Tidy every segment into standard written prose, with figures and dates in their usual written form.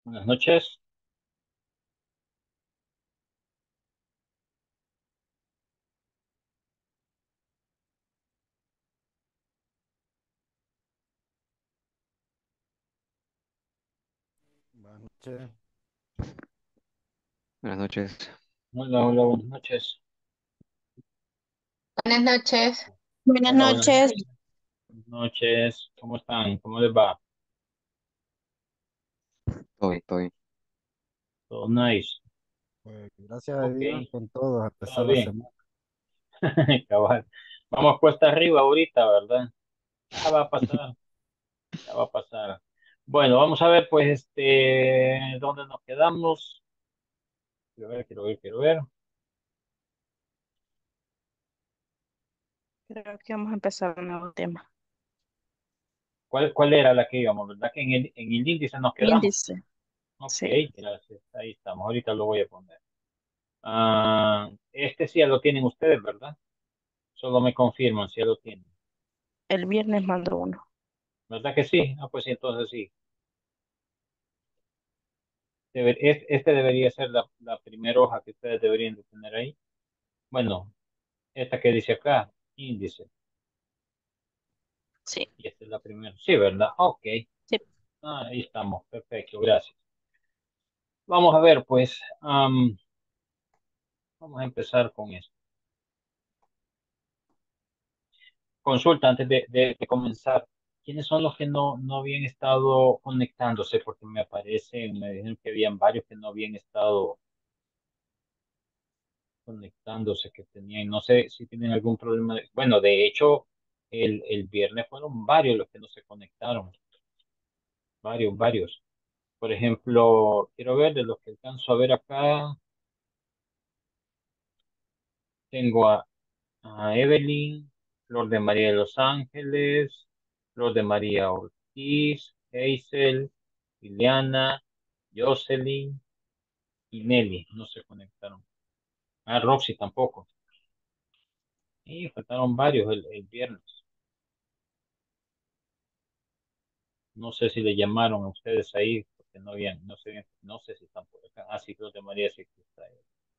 Buenas noches. Buenas noches. Buenas noches, Hola, hola, buenas noches. Buenas noches. Buenas Hola, buenas noches. noches. Buenas noches. ¿Cómo están? ¿Cómo les va? todo bien, todo bien. Todo nice. Pues gracias a Ok, Dios con todos a todo empezar la bien. semana. Cabal. Vamos cuesta arriba ahorita, ¿verdad? Ya va a pasar, ya va a pasar. Bueno, vamos a ver, pues, dónde nos quedamos. Quiero ver, quiero ver, quiero ver. Creo que vamos a empezar un nuevo tema. ¿Cuál era la que íbamos, verdad? Que en el índice nos quedamos. Índice. Ok, Sí. gracias. Ahí estamos. Ahorita lo voy a poner. Este sí ya lo tienen ustedes, ¿verdad? Solo me confirman si ya lo tienen. El viernes mando uno. ¿Verdad que sí? Ah, pues sí, entonces sí. Este debería ser la primera hoja que ustedes deberían de tener ahí. Bueno, esta que dice acá, índice. Sí. Y esta es la primera. Sí, ¿verdad? Ok. Sí. Ahí estamos. Perfecto, gracias. Vamos a ver, pues, vamos a empezar con esto. Consulta antes de comenzar. ¿Quiénes son los que no habían estado conectándose? Porque me dijeron que habían varios que no habían estado conectándose, que tenían, no sé si tienen algún problema. Bueno, de hecho, el viernes fueron varios los que no se conectaron, varios, varios. Por ejemplo, quiero ver de los que alcanzo a ver acá, tengo a Evelyn, Flor de María de los Ángeles, Flor de María Ortiz, Hazel, Liliana, Jocelyn y Nelly, no se conectaron. Ah, Roxy tampoco. Y faltaron varios el viernes. No sé si le llamaron a ustedes ahí, porque no habían, no sé si están por acá. Ah, sí, creo que María sí que está ahí.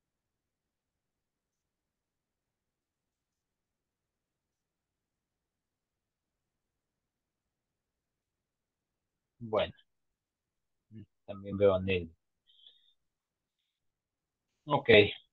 Bueno, también veo a Nelly. Ok,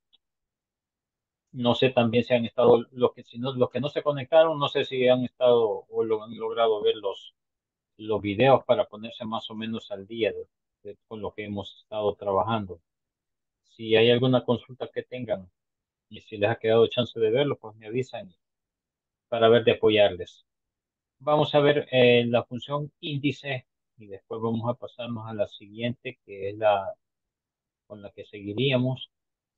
no sé también si han estado, los que no se conectaron, no sé si han estado o lo han logrado ver los videos para ponerse más o menos al día con lo que hemos estado trabajando. Si hay alguna consulta que tengan y si les ha quedado chance de verlo, pues me avisan para ver de apoyarles. Vamos a ver la función índice y después vamos a pasarnos a la siguiente, que es la con la que seguiríamos,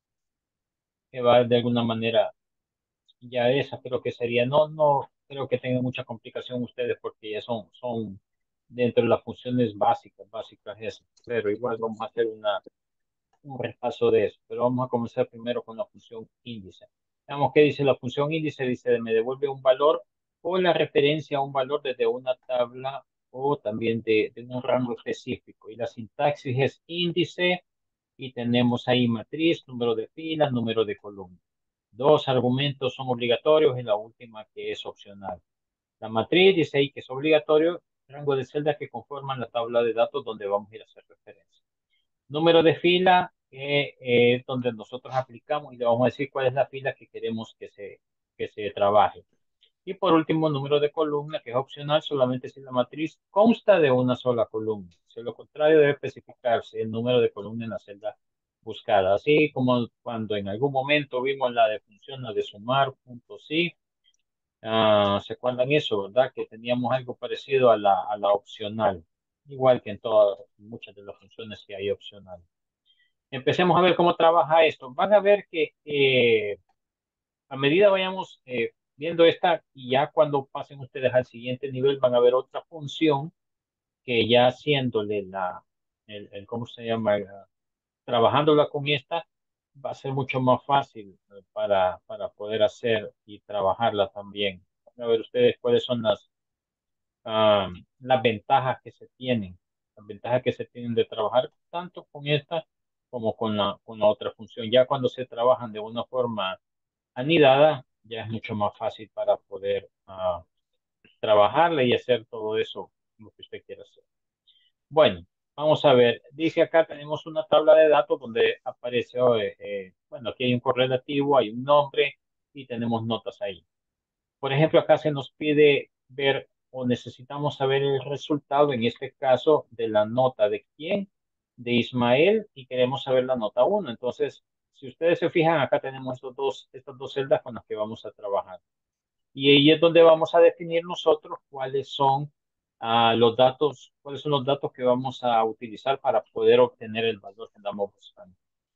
que va de alguna manera, ya esa creo que sería, no creo que tengan mucha complicación ustedes porque ya son dentro de las funciones básicas esas, pero igual vamos a hacer un repaso de eso, pero vamos a comenzar primero con la función índice. Veamos qué dice la función índice, dice me devuelve un valor o la referencia a un valor desde una tabla o también de un rango específico. Y la sintaxis es índice y tenemos ahí matriz, número de filas, número de columnas. Dos argumentos son obligatorios y la última que es opcional. La matriz dice ahí que es obligatorio, rango de celdas que conforman la tabla de datos donde vamos a ir a hacer referencia. Número de fila es donde nosotros aplicamos y le vamos a decir cuál es la fila que queremos que se trabaje. Y por último, número de columna, que es opcional solamente si la matriz consta de una sola columna. Si lo contrario, debe especificarse el número de columna en la celda buscada. Así como cuando en algún momento vimos la de función, la de sumar, punto sí. ¿Se acuerdan eso, verdad? Que teníamos algo parecido a la opcional. Igual que en todas, muchas de las funciones que hay opcional. Empecemos a ver cómo trabaja esto. Van a ver que a medida vayamos viendo esta y ya cuando pasen ustedes al siguiente nivel van a ver otra función que ya haciéndole ¿cómo se llama? Trabajándola con esta va a ser mucho más fácil para poder hacer y trabajarla también. Van a ver ustedes cuáles son las ventajas que se tienen. las ventajas que se tienen de trabajar tanto con esta como con la otra función. Ya cuando se trabajan de una forma anidada, ya es mucho más fácil para poder trabajarla y hacer todo eso lo que usted quiera hacer. Bueno, vamos a ver. Dice acá tenemos una tabla de datos donde aparece, bueno, aquí hay un correlativo, hay un nombre y tenemos notas ahí. Por ejemplo, acá se nos pide ver o necesitamos saber el resultado, en este caso, de la nota de quién, de Ismael, y queremos saber la nota uno. Entonces, si ustedes se fijan, acá tenemos estas dos celdas con las que vamos a trabajar. Y ahí es donde vamos a definir nosotros cuáles son los datos, cuáles son los datos que vamos a utilizar para poder obtener el valor que andamos buscando.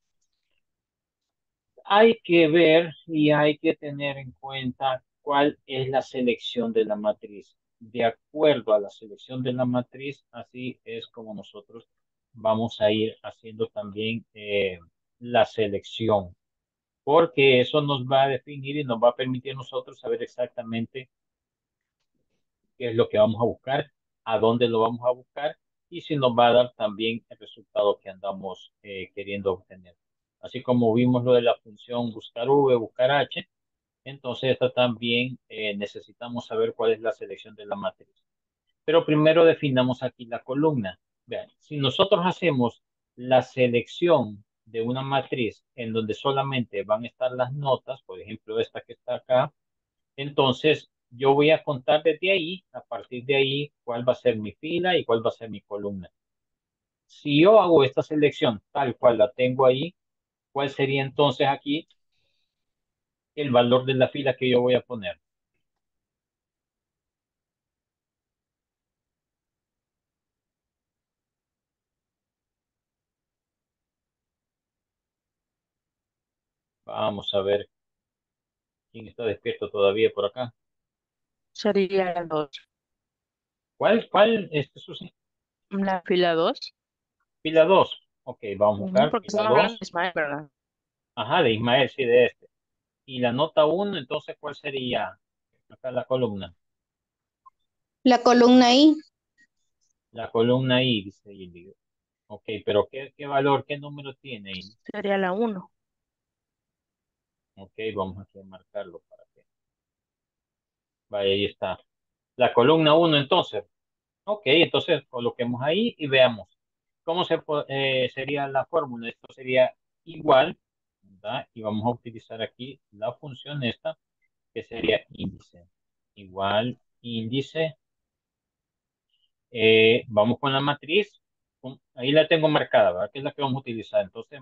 Hay que ver y hay que tener en cuenta cuál es la selección de la matriz. De acuerdo a la selección de la matriz, así es como nosotros vamos a ir haciendo también la selección, porque eso nos va a definir y nos va a permitir a nosotros saber exactamente qué es lo que vamos a buscar, a dónde lo vamos a buscar y si nos va a dar también el resultado que andamos queriendo obtener. Así como vimos lo de la función buscar v, buscar h, entonces esta también necesitamos saber cuál es la selección de la matriz. Pero primero definamos aquí la columna. Vean, si nosotros hacemos la selección de una matriz en donde solamente van a estar las notas, por ejemplo esta que está acá, entonces, yo voy a contar desde ahí, a partir de ahí, cuál va a ser mi fila y cuál va a ser mi columna. Si yo hago esta selección tal cual la tengo ahí, ¿cuál sería entonces aquí el valor de la fila que yo voy a poner? Vamos a ver quién está despierto todavía por acá. Sería la 2. ¿Cuál? Susi. La fila 2. Fila 2. Ok, vamos a buscar Porque fila estamos hablando de 2. Ismael, ¿verdad? Ajá, de Ismael, sí, de este. Y la nota uno, entonces, ¿cuál sería acá la columna? La columna I, La columna I, dice Gilly. Ok, pero ¿qué valor, qué número tiene ahí? Sería la 1. Ok, vamos aquí a marcarlo para que vaya, ahí está. La columna uno entonces. Ok, entonces coloquemos ahí y veamos cómo sería la fórmula. Esto sería igual, ¿verdad? Y vamos a utilizar aquí la función esta, que sería índice. Igual índice. Vamos con la matriz. Ahí la tengo marcada, ¿verdad? Que es la que vamos a utilizar. Entonces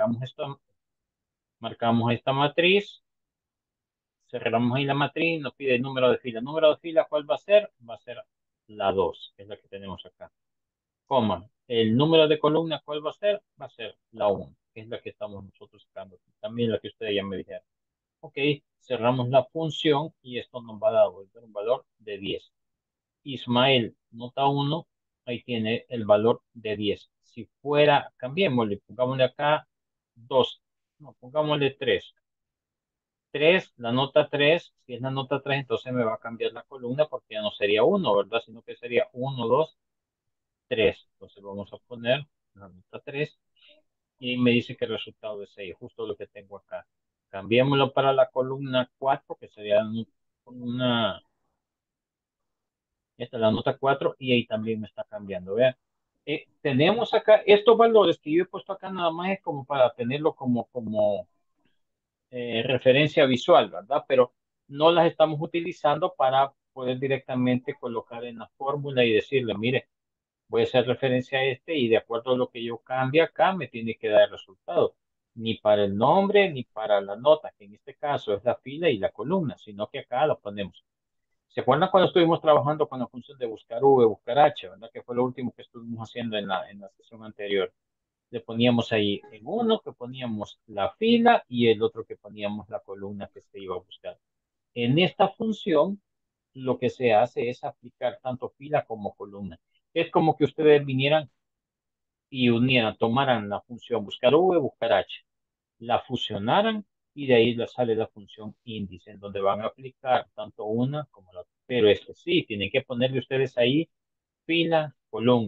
marcamos esta matriz. Cerramos ahí la matriz, nos pide el número de fila. ¿El número de fila cuál va a ser? Va a ser la 2, que es la que tenemos acá. Coma. El número de columna cuál va a ser? Va a ser la 1, que es la que estamos nosotros sacando. También la que ustedes ya me dijeron. Ok, cerramos la función y esto nos va a devolver un valor de 10. Ismael, nota 1, ahí tiene el valor de 10. Si fuera, cambiémosle, pongámosle acá 2, no, pongámosle 3. 3, la nota 3, si es la nota 3, entonces me va a cambiar la columna porque ya no sería 1, ¿verdad? Sino que sería 1, 2, 3. Entonces vamos a poner la nota 3 y ahí me dice que el resultado es 6, justo lo que tengo acá. Cambiémoslo para la columna 4, que sería una, esta es la nota 4 y ahí también me está cambiando, vean. Tenemos acá estos valores que yo he puesto acá nada más es como para tenerlo como referencia visual, ¿verdad? Pero no las estamos utilizando para poder directamente colocar en la fórmula y decirle, mire, voy a hacer referencia a este y de acuerdo a lo que yo cambie acá me tiene que dar el resultado. Ni para el nombre ni para la nota, que en este caso es la fila y la columna, sino que acá lo ponemos. ¿Se acuerdan cuando estuvimos trabajando con la función de buscar V, buscar H, ¿verdad? Que fue lo último que estuvimos haciendo en la sesión anterior. Le poníamos ahí en uno que poníamos la fila y el otro que poníamos la columna que se iba a buscar. En esta función, lo que se hace es aplicar tanto fila como columna. Es como que ustedes vinieran y unieran, tomaran la función buscar V, buscar H, la fusionaran y de ahí les sale la función índice, en donde van a aplicar tanto una como la otra. Pero es que sí, tienen que ponerle ustedes ahí fila, columna.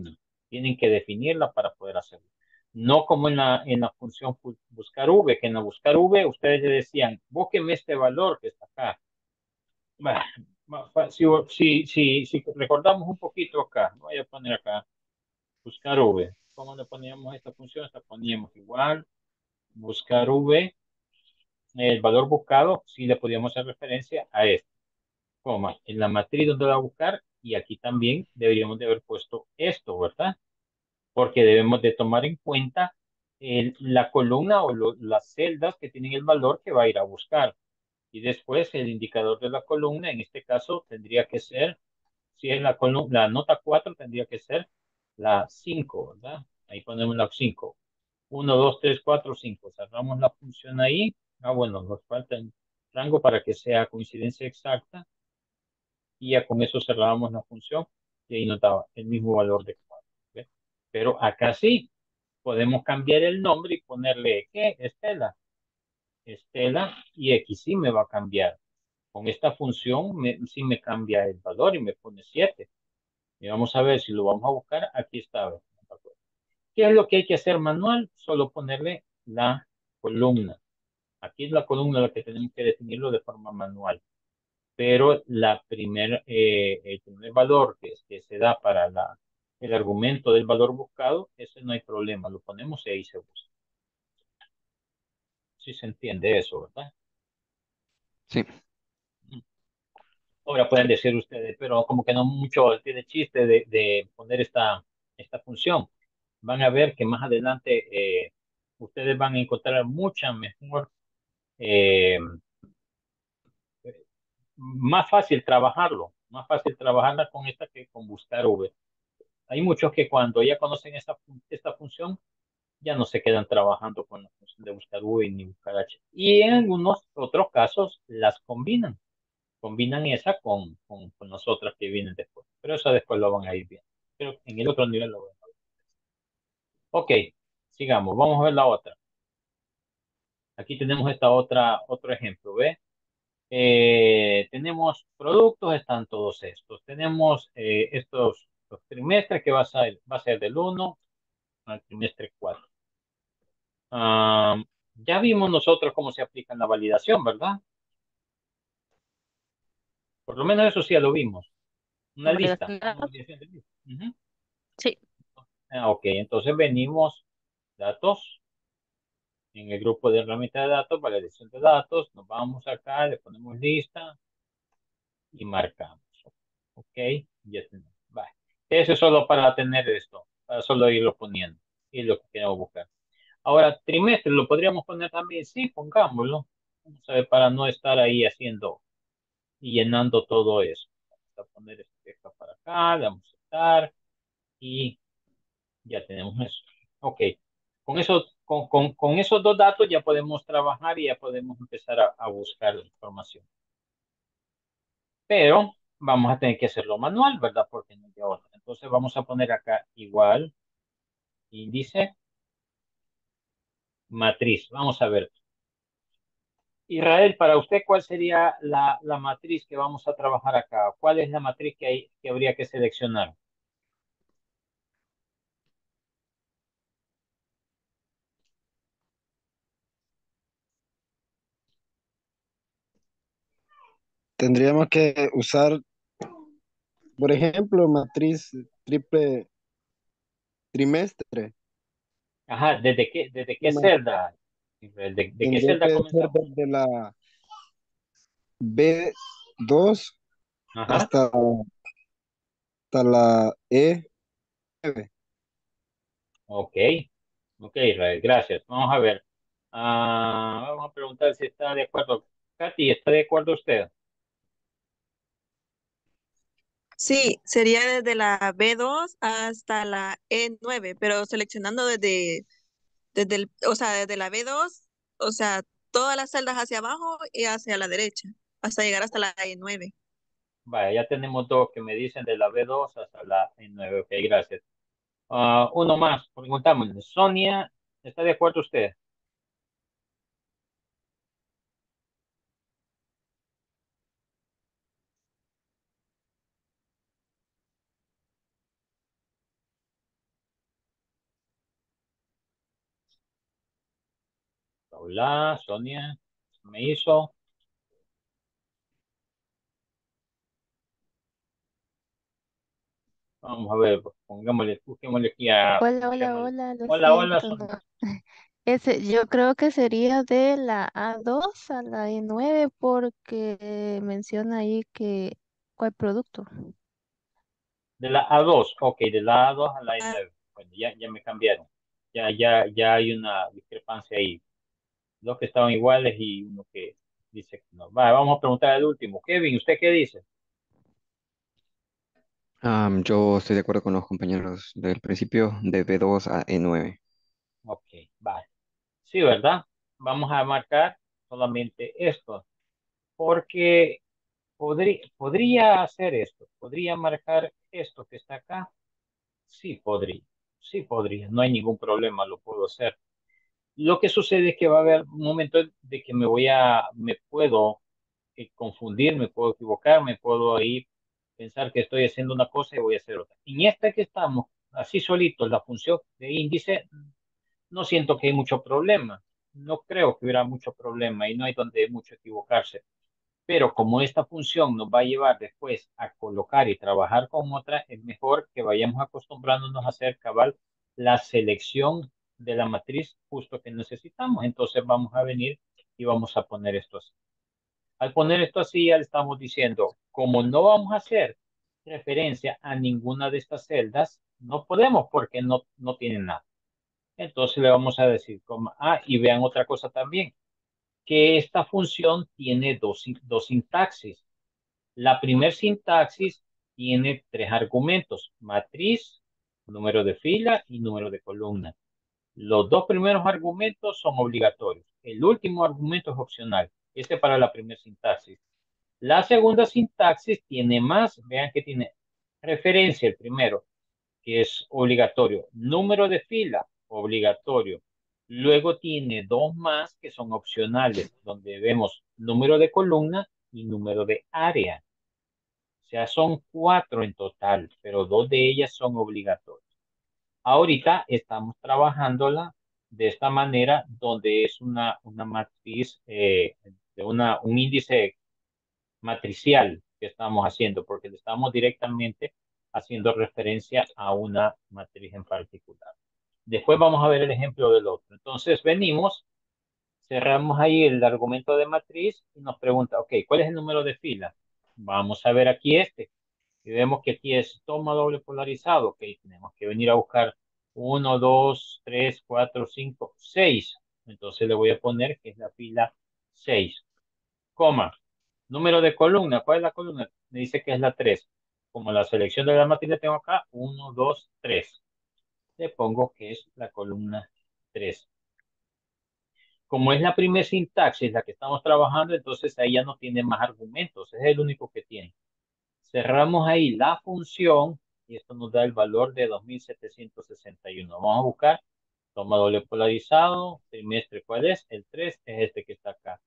Tienen que definirla para poder hacerlo. No como en la función buscar V, que en la buscar V ustedes le decían, búsqueme este valor que está acá. Bah, si recordamos un poquito acá, voy a poner acá, buscar V. ¿Cómo le poníamos esta función? La poníamos igual, buscar V, el valor buscado, si le podíamos hacer referencia a esto, coma, en la matriz donde va a buscar, y aquí también deberíamos de haber puesto esto, ¿verdad? Porque debemos de tomar en cuenta la columna o las celdas que tienen el valor que va a ir a buscar. Y después el indicador de la columna, en este caso, tendría que ser, si es la columna, la nota 4 tendría que ser la 5, ¿verdad? Ahí ponemos la 5. 1, 2, 3, 4, 5. Cerramos la función ahí. Ah, bueno, nos falta el rango para que sea coincidencia exacta. Y ya con eso cerrábamos la función y ahí nos daba el mismo valor de 4. ¿Ve? Pero acá sí, podemos cambiar el nombre y ponerle, ¿qué? Estela. Estela y X sí me va a cambiar. Con esta función sí me cambia el valor y me pone 7. Y vamos a ver si lo vamos a buscar. Aquí está. ¿Qué es lo que hay que hacer manual? Solo ponerle la columna. Aquí es la columna la que tenemos que definirlo de forma manual. Pero el primer valor que se da para el argumento del valor buscado, ese no hay problema. Lo ponemos y ahí se busca. Sí se entiende eso, ¿verdad? Sí. Ahora pueden decir ustedes, pero como que no mucho tiene chiste de poner esta función. Van a ver que más adelante ustedes van a encontrar mucha mejor, eh, más fácil trabajarla con esta que con buscar V. Hay muchos que cuando ya conocen esta función, ya no se quedan trabajando con la función de buscar V ni buscar H. Y en algunos otros casos las combinan. Combinan esa con las otras que vienen después. Pero eso después lo van a ir viendo. Pero en el otro nivel lo van a ver. Ok, sigamos. Vamos a ver la otra. Aquí tenemos otro ejemplo, ¿ve? Tenemos productos, están todos estos. Tenemos estos los trimestres que va a ser del 1 al trimestre 4. Ya vimos nosotros cómo se aplica en la validación, ¿verdad? Por lo menos eso sí ya lo vimos. Una lista. Validación de Una datos. validación de lista. Ujú. Sí. Ok, entonces venimos datos en el grupo de herramientas de datos, validación de datos. Nos vamos acá, le ponemos lista y marcamos. Ok, ya tenemos. Vale. Eso es solo para tener esto, para solo irlo poniendo y lo que queremos buscar. Ahora, trimestre, ¿lo podríamos poner también? Sí, pongámoslo. Vamos a ver, para no estar ahí haciendo y llenando todo eso. Vamos a poner esta para acá, le vamos a estar y ya tenemos eso. Ok, con esos dos datos ya podemos trabajar y ya podemos empezar a buscar la información. Pero vamos a tener que hacerlo manual, ¿verdad? Porque no hay de otra. Entonces vamos a poner acá igual, índice, matriz. Vamos a ver. Israel, para usted, ¿cuál sería la matriz que vamos a trabajar acá? ¿Cuál es la matriz que habría que seleccionar? Tendríamos que usar, por ejemplo, matriz triple trimestre. Ajá, ¿desde qué Ma- celda? Israel? ¿De qué Tendría celda que ser comenzamos? desde la B2 Ajá, hasta, hasta la E9. ok, ok, Israel, gracias. Vamos a ver. Vamos a preguntar si está de acuerdo. Katy, ¿está de acuerdo usted? Sí, sería desde la B2 hasta la E9, pero seleccionando o sea, desde la B2, o sea, todas las celdas hacia abajo y hacia la derecha, hasta llegar hasta la E9. Vaya, ya tenemos dos que me dicen de la B2 hasta la E9. Ok, gracias. Uno más, preguntamos. Sonia, ¿está de acuerdo usted? Hola, Sonia. Me hizo. Vamos a ver, pues, pongámosle, busquémosle aquí a, Hola, hola, busquémosle. hola, lo Hola, hola, siento, Sonia. no. Yo creo que sería de la A2 a la E9 porque menciona ahí que cuál producto. De la A2, ok, de la A2 a la Ah, E9. Bueno, ya me cambiaron. Ya hay una discrepancia ahí. Dos que estaban iguales y uno que dice que no. Va, vamos a preguntar al último. Kevin, ¿usted qué dice? Yo estoy de acuerdo con los compañeros del principio de B2 a E9. Ok, va. Sí, ¿verdad? Vamos a marcar solamente esto, porque podría hacer esto, podría marcar esto que está acá. Sí podría, no hay ningún problema, lo puedo hacer. Lo que sucede es que va a haber un momento de que me puedo confundir, me puedo equivocar, me puedo ahí pensar que estoy haciendo una cosa y voy a hacer otra. En esta que estamos, así solito, la función de índice, no siento que hay mucho problema. No creo que hubiera mucho problema y no hay donde mucho equivocarse. Pero como esta función nos va a llevar después a colocar y trabajar con otra, es mejor que vayamos acostumbrándonos a hacer cabal la selección de la matriz justo que necesitamos. Entonces vamos a venir y vamos a poner esto así. Al poner esto así, ya le estamos diciendo, como no vamos a hacer referencia a ninguna de estas celdas, no podemos porque no tienen nada. Entonces le vamos a decir, y vean otra cosa también, que esta función tiene dos sintaxis. La primer sintaxis tiene tres argumentos: matriz, número de fila y número de columna. Los dos primeros argumentos son obligatorios. El último argumento es opcional. Este para la primera sintaxis. La segunda sintaxis tiene más. Vean que tiene referencia el primero, que es obligatorio. Número de fila, obligatorio. Luego tiene dos más que son opcionales, donde vemos número de columna y número de área. O sea, son cuatro en total, pero dos de ellas son obligatorias. Ahorita estamos trabajándola de esta manera, donde es una matriz, un índice matricial que estamos haciendo, porque le estamos directamente haciendo referencia a una matriz en particular. Después vamos a ver el ejemplo del otro. Entonces venimos, cerramos ahí el argumento de matriz y nos pregunta, ok, ¿cuál es el número de fila? Vamos a ver aquí este. Y vemos que aquí es toma doble polarizado. Ok, tenemos que venir a buscar 1, 2, 3, 4, 5, 6. Entonces le voy a poner que es la fila 6, coma. Número de columna, ¿cuál es la columna? Me dice que es la 3. Como la selección de la matriz la tengo acá, 1, 2, 3. Le pongo que es la columna 3. Como es la primera sintaxis la que estamos trabajando, entonces ahí ya no tiene más argumentos. Es el único que tiene. Cerramos ahí la función y esto nos da el valor de 2761. Vamos a buscar toma doble polarizado, trimestre, ¿cuál es? El 3 es este que está acá.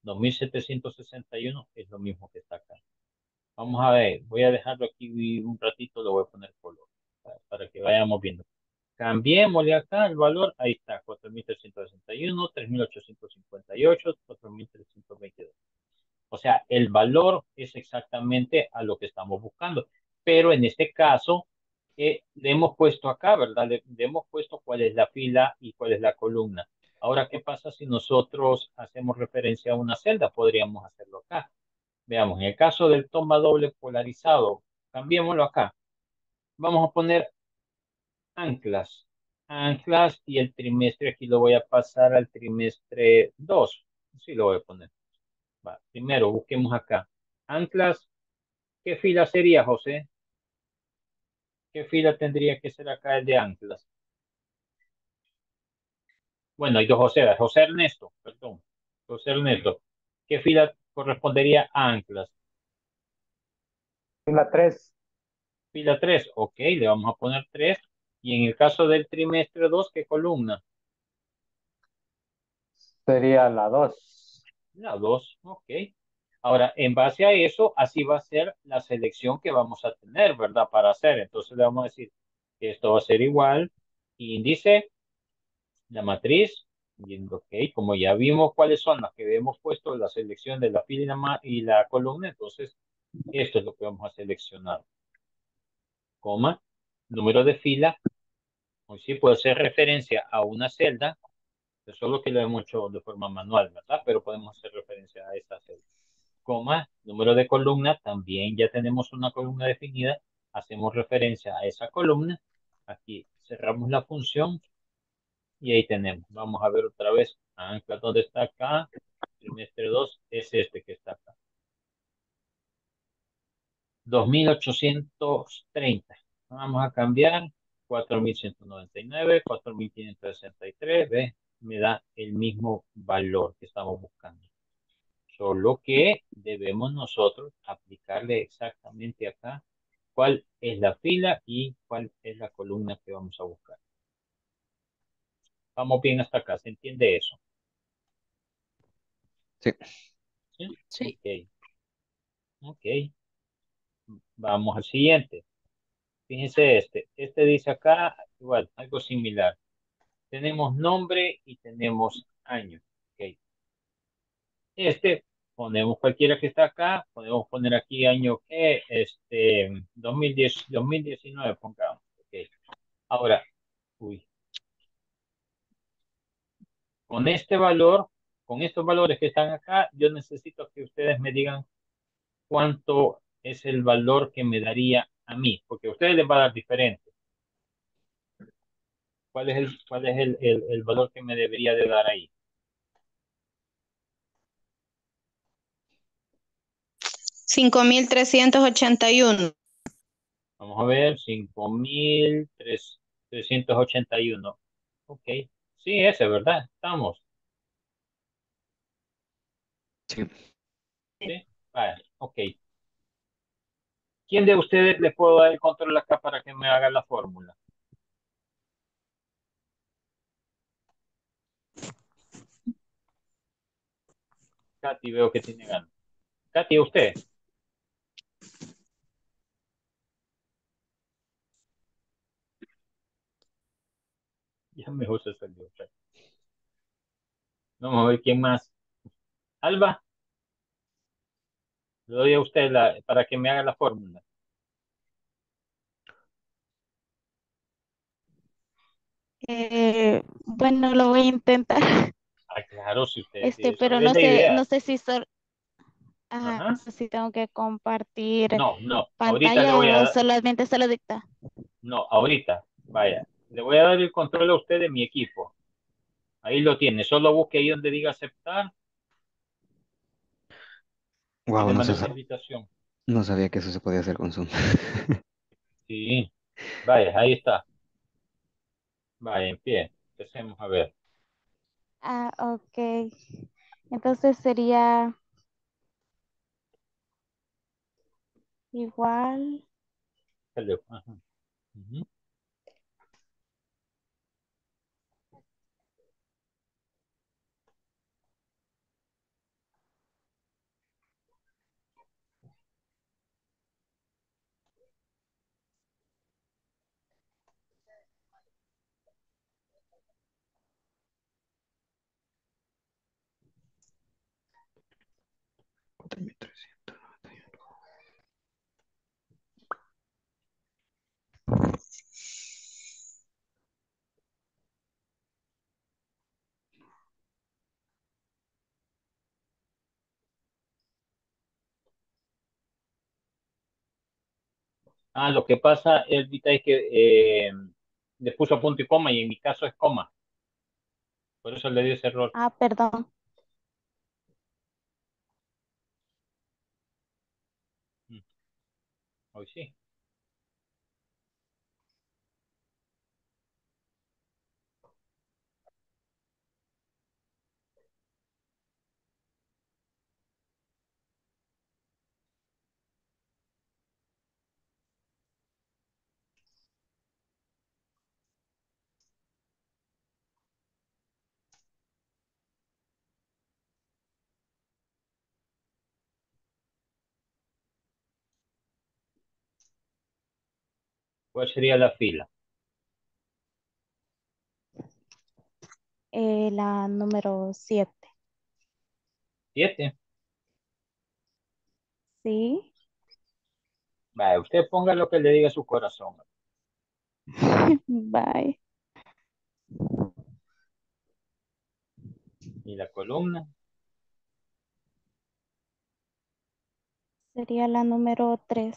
2761 es lo mismo que está acá. Vamos a ver, voy a dejarlo aquí un ratito, lo voy a poner color para que vayamos viendo. Cambiémosle acá el valor, ahí está, 4361, 3858, 4322. O sea, el valor es exactamente a lo que estamos buscando. Pero en este caso, le hemos puesto acá, ¿verdad? Le hemos puesto cuál es la fila y cuál es la columna. Ahora, ¿qué pasa si nosotros hacemos referencia a una celda? Podríamos hacerlo acá. Veamos, en el caso del toma doble polarizado, cambiémoslo acá. Vamos a poner anclas. Anclas y el trimestre aquí lo voy a pasar al trimestre 2. Sí, lo voy a poner. Va, primero busquemos acá. Anclas, ¿qué fila sería, José? ¿Qué fila tendría que ser acá el de anclas? Bueno, hay dos José, José Ernesto, perdón. José Ernesto. ¿Qué fila correspondería a anclas? La 3 Fila 3, ok, le vamos a poner 3. Y en el caso del trimestre 2, ¿qué columna? sería la 2. La 2, ok. Ahora, en base a eso, así va a ser la selección que vamos a tener, ¿verdad? Para hacer. Entonces le vamos a decir que esto va a ser igual. Índice, la matriz, Y ok, como ya vimos cuáles son las que hemos puesto, la selección de la fila y la columna, entonces esto es lo que vamos a seleccionar. Coma, número de fila, o sí puede ser referencia a una celda, solo que lo hemos hecho de forma manual, ¿verdad? Pero podemos hacer referencia a esta celda. Coma, número de columna, también ya tenemos una columna definida, hacemos referencia a esa columna, aquí cerramos la función y ahí tenemos. Vamos a ver otra vez, ancla, ¿dónde está acá? Trimestre 2 es este que está acá. 2830. Vamos a cambiar 4199, 4563, ¿ve? Me da el mismo valor que estamos buscando. Solo que debemos nosotros aplicarle exactamente acá cuál es la fila y cuál es la columna que vamos a buscar. Vamos bien hasta acá, ¿se entiende eso? Sí. ¿Sí? Sí. Ok, ok. Vamos al siguiente. Fíjense este dice acá, igual, algo similar. Tenemos nombre y tenemos año. Ok. Ponemos cualquiera que está acá, podemos poner aquí año que, 2010, 2019, pongamos. Ok. Ahora, uy, con este valor, con estos valores que están acá, yo necesito que ustedes me digan cuánto es el valor que me daría a mí, porque a ustedes les va a dar diferente. ¿Cuál es el valor que me debería de dar ahí? 5381. Vamos a ver, 5381. Ok, sí, ese, ¿verdad? Estamos. Sí. Sí, vale, ok. ¿Quién de ustedes le puedo dar el control acá para que me haga la fórmula? Katy, veo que tiene ganas. Katy, usted. Ya mejor se salió. Vamos a ver quién más. Alba, le doy a usted para que me haga la fórmula. Bueno, lo voy a intentar. Ah, claro, si usted esa Pero es la idea. no sé si ajá, Ajá. si tengo que compartir No, no, ahorita le voy pantalla a o dar, solamente se lo dicta. no, ahorita, vaya, le voy a dar el control a usted de mi equipo. Ahí lo tiene, solo busque ahí donde diga aceptar y Wow, le mandé una invitación. no sabía que eso se podía hacer con Zoom. Sí, vaya, ahí está. Vaya, en pie. Empecemos a ver. Ah, ok. Entonces sería igual. Ajá. Ujú. Ah, lo que pasa, Elvita, es que le puso punto y coma y en mi caso es coma. Por eso le dio ese error. Ah, perdón. Mm, Hoy sí. ¿Cuál sería la fila? La número 7. 7. Sí. Vaya, usted ponga lo que le diga su corazón. Bye. Y la columna, Sería la número 3.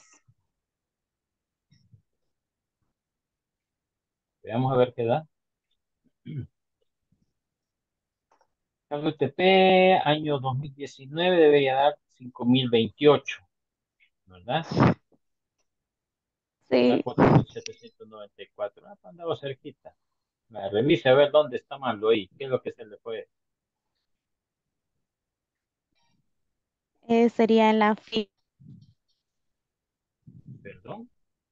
veamos a ver qué da. WTP, año 2019 debería dar 5028, ¿verdad? Da Sí. 4794. Ah, pues andaba cerquita. Revise a ver dónde está malo ahí. ¿Qué es lo que se le fue? Sería en la fila. Perdón.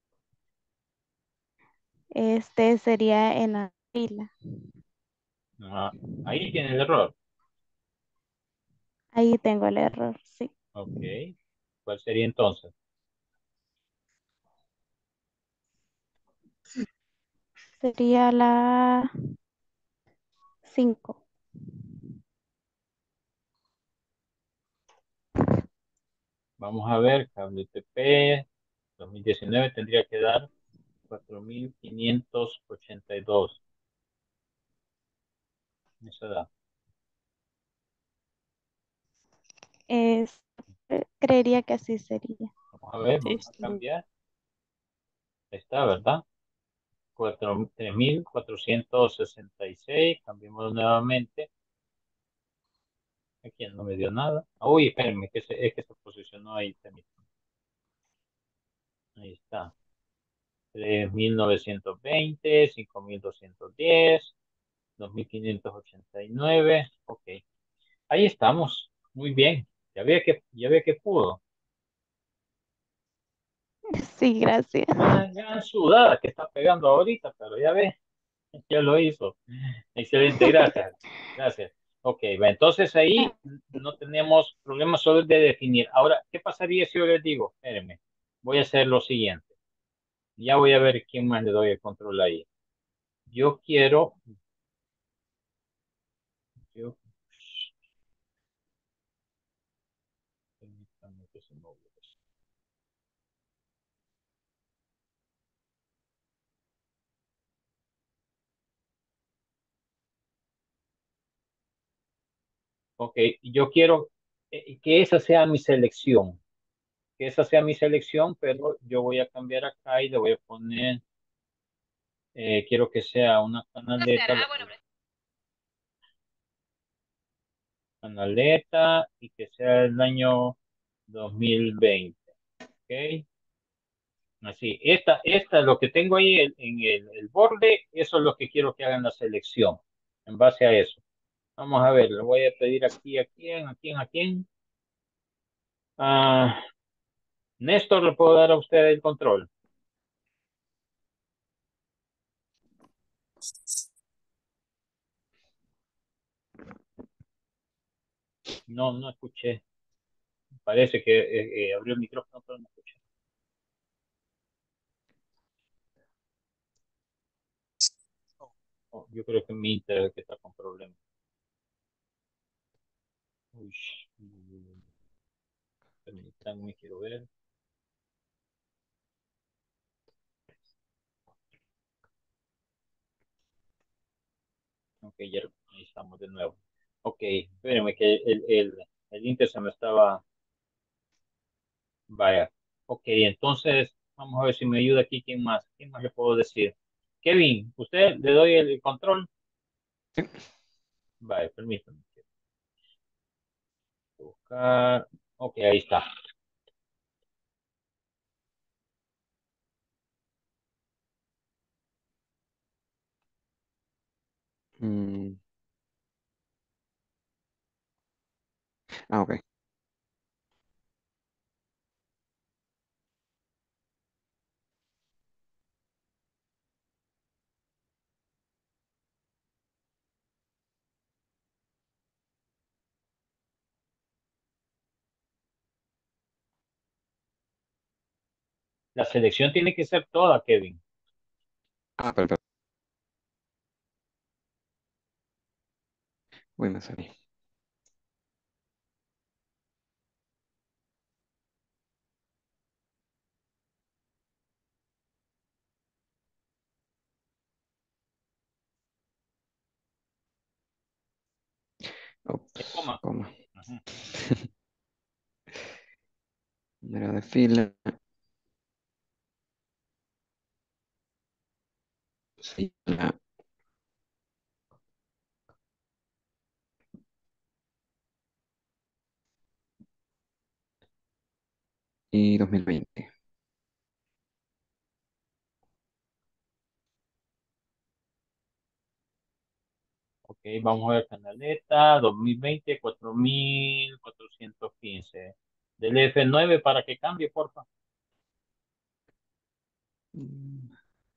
Sería en la fila. Ah, ahí tiene el error. Ahí tengo el error, sí. Ok. ¿Cuál sería entonces? Sería la 5. Vamos a ver. WTP 2019 tendría que dar 4582. Esa da. Es, Creería que así sería. Vamos a ver, Sí, vamos a sí. cambiar. Ahí está, ¿verdad? 3466. Cambiemos nuevamente. Aquí no me dio nada. Uy, espérenme, es que se posicionó ahí. Permítanme. Ahí está. 3920, 5210, 2589. Ok. Ahí estamos. Muy bien. Ya ve que pudo. Sí, gracias. Gran sudada que está pegando ahorita, pero ya ve, ya lo hizo. Excelente, gracias. Gracias. Ok, va, entonces ahí no tenemos problemas solo de definir. Ahora, ¿qué pasaría si yo les digo? Espérenme, voy a hacer lo siguiente. Ya voy a ver quién más le doy el control ahí. Yo quiero, yo, permítame que se me olvide. Ok, yo quiero que esa sea mi selección, pero yo voy a cambiar acá y le voy a poner, quiero que sea una canaleta y que sea el año 2020. Ok, así, esta es lo que tengo ahí en el borde, eso es lo que quiero que hagan la selección, en base a eso. Vamos a ver, le voy a pedir aquí a quién. Ah, Néstor, ¿le puedo dar a usted el control? No, no escuché. Parece que abrió el micrófono, pero no escuché. Oh, yo creo que mi internet que está con problemas. Uy, permítanme, quiero ver. Ok, ya ahí estamos de nuevo. Ok, espérenme que el Inter se me estaba. Vaya. Ok, entonces vamos a ver si me ayuda aquí. ¿Quién más? ¿Quién más le puedo decir? Kevin, ¿usted le doy el control? Vaya, permítame. Buscar. Ok, ahí está. Mm, ok. La selección tiene que ser toda, Kevin. Ah, perfecto. Uy, me salí. Es Ups, coma. coma. Ujú. Número de fila. Fila. Y 2020. Ok, vamos a ver canaleta 2020, 4415. Del F9 para que cambie, porfa. Mm,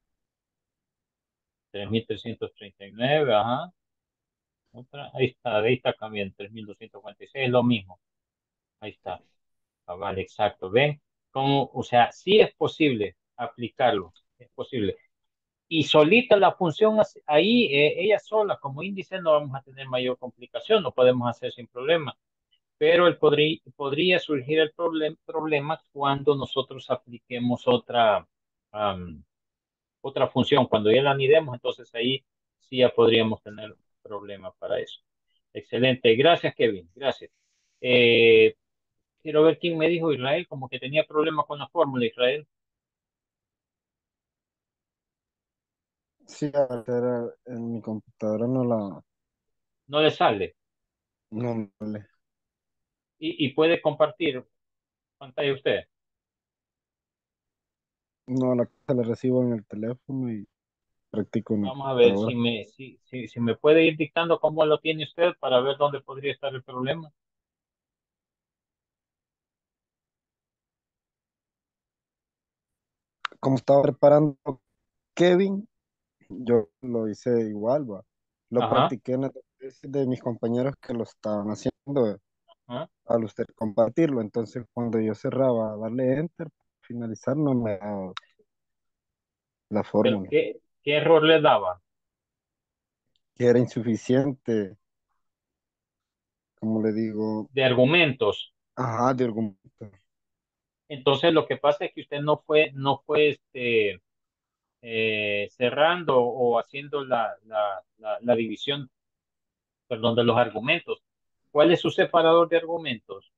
3339, ajá. Otra, ahí está cambiando, 3246, es lo mismo. Ahí está. Ah, vale, exacto. ¿Ven? Como, o sea, sí es posible aplicarlo, es posible. Y solita la función ahí, ella sola como índice no vamos a tener mayor complicación, lo podemos hacer sin problema. Pero podría surgir el problema cuando nosotros apliquemos am, otra función. Cuando ya la anidemos, entonces ahí sí ya podríamos tener problemas para eso. Excelente. Gracias, Kevin. Gracias. Eh, quiero ver quién me dijo Israel, como que tenía problemas con la fórmula, Israel. Sí, en mi computadora No le sale. no le, Y puede compartir pantalla usted. no la recibo en el teléfono y practico en la Vamos a ver computadora. si me puede ir dictando cómo lo tiene usted para ver dónde podría estar el problema. Como estaba preparando Kevin, yo lo hice igual, va. Lo Ajá. practiqué en el de mis compañeros que lo estaban haciendo Ajá. al usted compartirlo. Entonces, cuando yo cerraba, darle enter, finalizar, no me daba la Pero fórmula, ¿qué error le daba? que era insuficiente, como le digo, De argumentos. ajá, de argumento. Entonces lo que pasa es que usted no fue cerrando o haciendo la división, perdón, de los argumentos. ¿Cuál es su separador de argumentos?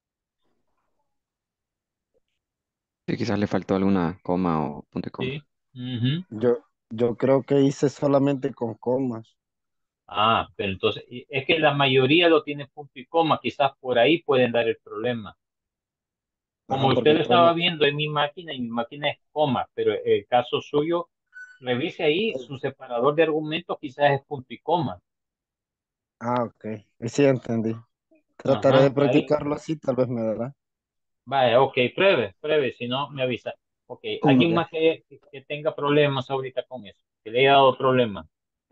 Sí, quizás le faltó alguna coma o punto y coma. Sí. Ujú. Yo creo que hice solamente con comas. Ah, pero entonces, es que la mayoría lo tiene punto y coma, quizás por ahí pueden dar el problema. Como Ajá, usted porque lo estaba viendo en mi máquina, y mi máquina es coma, pero el caso suyo, revise ahí, su separador de argumentos quizás es punto y coma. ok. Sí, entendí. Trataré de Ajá, ahí. practicarlo así, tal vez me dará. Vaya, ok, pruebe, si no, me avisa. Ok, ¿alguien Ok. más que tenga problemas ahorita con eso? ¿Que le haya dado problemas?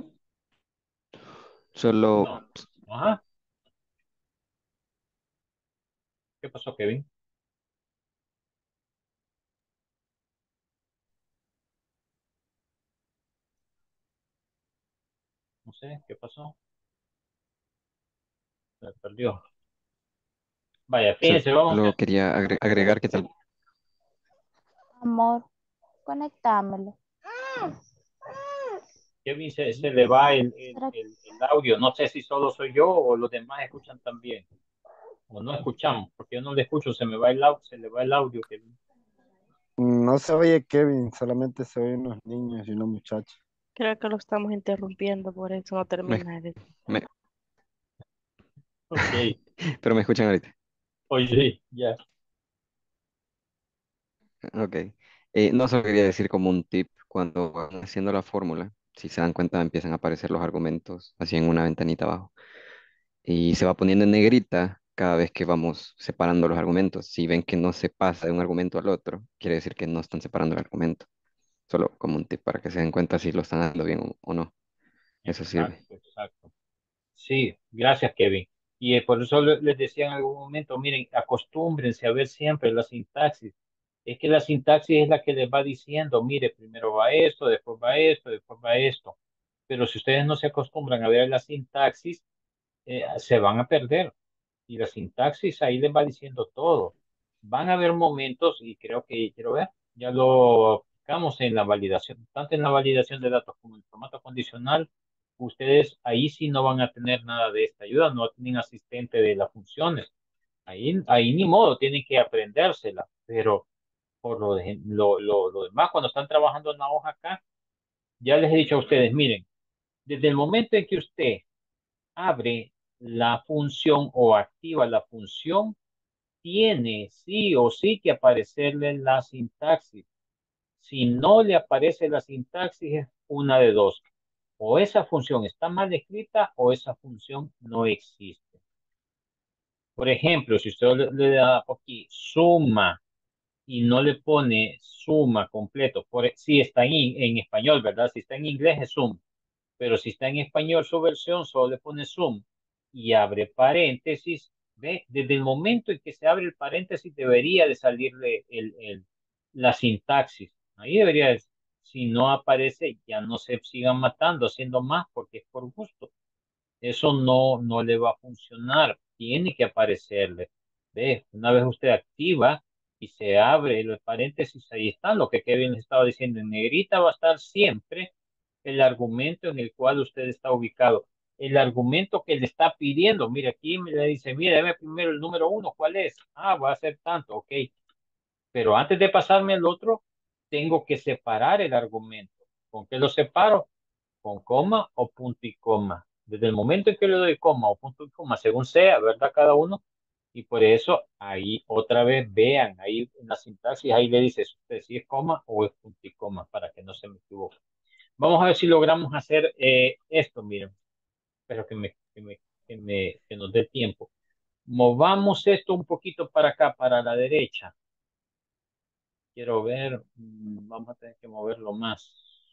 Solo No. Ajá, ¿qué pasó, Kevin? No sé, ¿qué pasó? Se perdió. Vaya, fíjense, vamos a... Solo quería agregar que tal. Amor, conectámelo. Kevin se le va ¿Será que el audio. No sé si solo soy yo o los demás escuchan también. O no escuchamos, porque yo no le escucho, se me va el audio, se le va el audio, Kevin. No se oye Kevin, solamente se oyen unos niños y una muchacha. Creo que lo estamos interrumpiendo, por eso no Me, termina de... me- Ok, pero me escuchan ahorita. oye, ya. Ok. No, solo quería decir como un tip, cuando van haciendo la fórmula, si se dan cuenta, empiezan a aparecer los argumentos así en una ventanita abajo. Y se va poniendo en negrita cada vez que vamos separando los argumentos. Si ven que no se pasa de un argumento al otro, quiere decir que no están separando el argumento. Solo como un tip para que se den cuenta si lo están haciendo bien o no. Eso sirve. Exacto, exacto. Sí, gracias, Kevin. Y por eso les decía en algún momento, miren, acostúmbrense a ver siempre la sintaxis. Es que la sintaxis es la que les va diciendo, mire, primero va esto, después va esto, después va esto. Pero si ustedes no se acostumbran a ver la sintaxis, se van a perder. Y la sintaxis ahí les va diciendo todo. Van a haber momentos, y creo que, quiero ver, ya lo aplicamos en la validación, tanto en la validación de datos como en el formato condicional, ustedes ahí sí no van a tener nada de esta ayuda, no tienen asistente de las funciones. Ahí ni modo, tienen que aprendérsela, pero por lo demás, cuando están trabajando en la hoja acá, ya les he dicho a ustedes, miren, desde el momento en que usted abre la función o activa la función, tiene sí o sí que aparecerle la sintaxis. Si no le aparece la sintaxis, es una de dos. O esa función está mal escrita o esa función no existe. Por ejemplo, si usted le da aquí suma y no le pone suma completo, si está en español, ¿verdad? Si está en inglés es sum, pero si está en español su versión, solo le pone sum y abre paréntesis. ¿Ve? Desde el momento en que se abre el paréntesis debería de salirle la sintaxis. Ahí debería de, si no aparece, ya no se sigan matando, haciendo más porque es por gusto. Eso no le va a funcionar. Tiene que aparecerle. ¿Ve? Una vez usted activa y se abre el paréntesis, ahí está lo que Kevin les estaba diciendo. En negrita va a estar siempre el argumento en el cual usted está ubicado. El argumento que le está pidiendo. Mire, aquí me le dice, mire, dame primero el número uno. ¿Cuál es? Ah, va a ser tanto. Ok. Pero antes de pasarme al otro, tengo que separar el argumento. ¿Con qué lo separo? Con coma o punto y coma. Desde el momento en que le doy coma o punto y coma, según sea, ¿verdad? Cada uno. Y por eso ahí otra vez vean, ahí en la sintaxis, ahí le dice usted si es coma o es punto y coma, para que no se me equivoque. Vamos a ver si logramos hacer esto, miren. Espero que nos dé tiempo. Movamos esto un poquito para acá, para la derecha. Quiero ver, vamos a tener que moverlo más.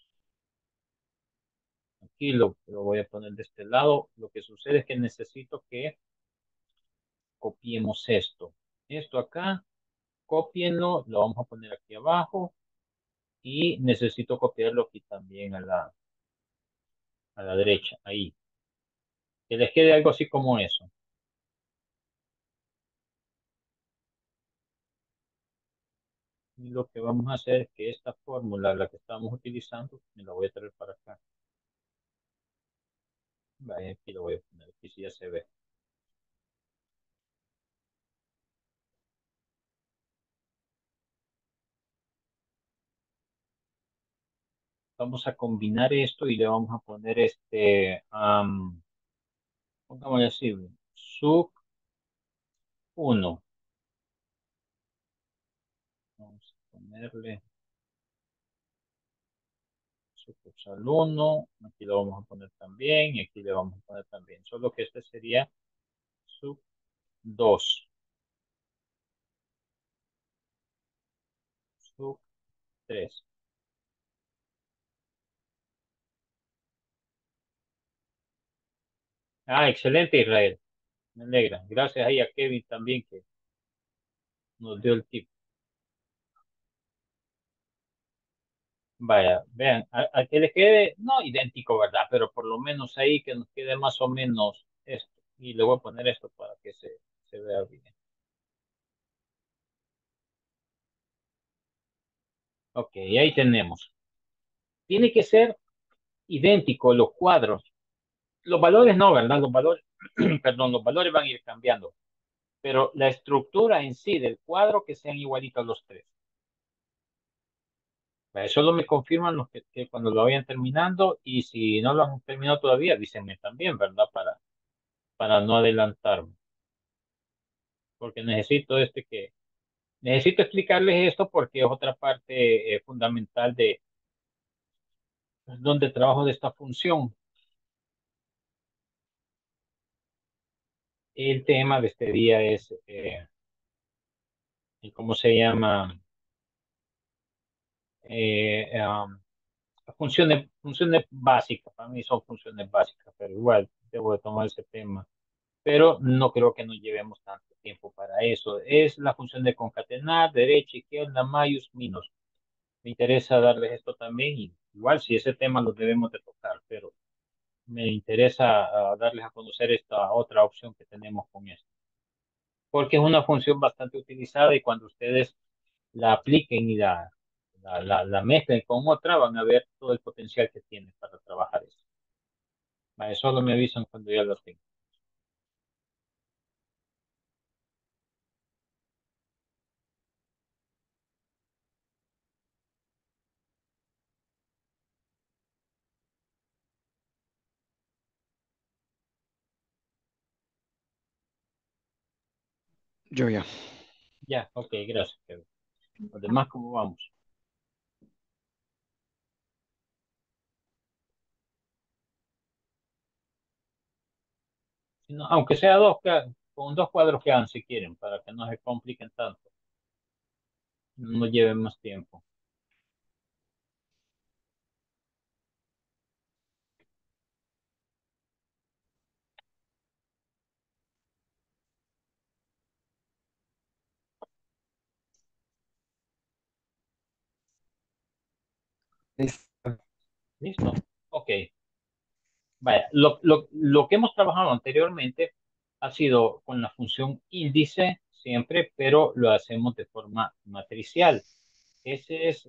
Aquí lo voy a poner de este lado. Lo que sucede es que necesito que copiemos esto. Esto acá, cópienlo, lo vamos a poner aquí abajo y necesito copiarlo aquí también a la derecha, ahí. Que les quede algo así como eso. Y lo que vamos a hacer es que esta fórmula, la que estamos utilizando, me la voy a traer para acá. Vaya, aquí lo voy a poner, aquí sí ya se ve. Vamos a combinar esto y le vamos a poner pongámosle así, sub 1. Vamos a ponerle sucursal 1. Aquí lo vamos a poner también y aquí le vamos a poner también. Solo que este sería sub 2. Sub 3. Ah, excelente, Israel. Me alegra. Gracias ahí a Kevin también que nos dio el tip. Vaya, vean, a que les quede, no idéntico, ¿verdad? Pero por lo menos ahí que nos quede más o menos esto. Y le voy a poner esto para que se vea bien. Ok, ahí tenemos. Tiene que ser idéntico los cuadros. Los valores no, ¿verdad? Los valores, perdón, los valores van a ir cambiando. Pero la estructura en sí del cuadro que sean igualitos los tres. Solo me confirman los que cuando lo vayan terminando y si no lo han terminado todavía, dícenme también, ¿verdad? Para no adelantarme. Porque necesito explicarles esto porque es otra parte fundamental de donde trabajo de esta función. El tema de este día es, ¿cómo se llama? Eh, um, funciones básicas, para mí son funciones básicas, pero igual debo de tomar ese tema. Pero no creo que nos llevemos tanto tiempo para eso. Es la función de concatenar, derecha, izquierda, mayus, minus. Me interesa darles esto también y igual si ese tema lo debemos de tocar, pero me interesa darles a conocer esta otra opción que tenemos con esto, porque es una función bastante utilizada y cuando ustedes la apliquen y la mezclen con otra, van a ver todo el potencial que tiene para trabajar eso. Vale, solo me avisan cuando ya lo tengan. Yo ya. Ya, ok, gracias, Kevin. Los demás, ¿cómo vamos? Si no, aunque sea dos, con dos cuadros que hagan si quieren, para que no se compliquen tanto, no lleven más tiempo. Listo. ¿Listo? Ok. Vaya, lo que hemos trabajado anteriormente ha sido con la función índice siempre, pero lo hacemos de forma matricial. Ese es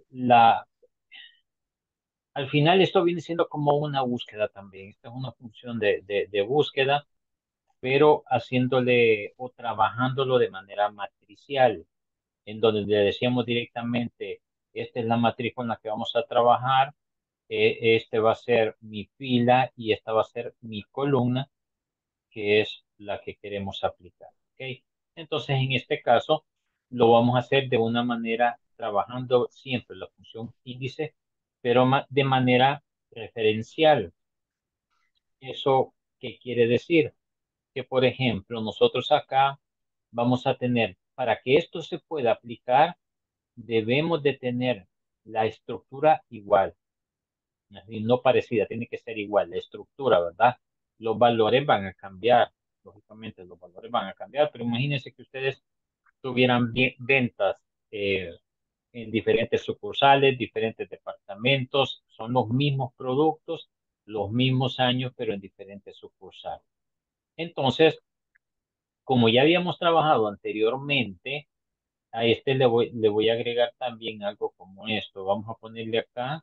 al final esto viene siendo como una búsqueda también. Esta es una función de búsqueda, pero haciéndole o trabajándolo de manera matricial, en donde le decíamos directamente, esta es la matriz con la que vamos a trabajar, este va a ser mi fila y esta va a ser mi columna, que es la que queremos aplicar. ¿Ok? Entonces, en este caso, lo vamos a hacer de una manera, trabajando siempre la función índice, pero de manera referencial. ¿Eso qué quiere decir? Que, por ejemplo, nosotros acá vamos a tener, para que esto se pueda aplicar, debemos de tener la estructura igual, así, no parecida, tiene que ser igual, la estructura, ¿verdad? Los valores van a cambiar, lógicamente los valores van a cambiar, pero imagínense que ustedes tuvieran ventas en diferentes sucursales, diferentes departamentos, son los mismos productos, los mismos años, pero en diferentes sucursales. Entonces, como ya habíamos trabajado anteriormente, a este le voy a agregar también algo como esto. Vamos a ponerle acá.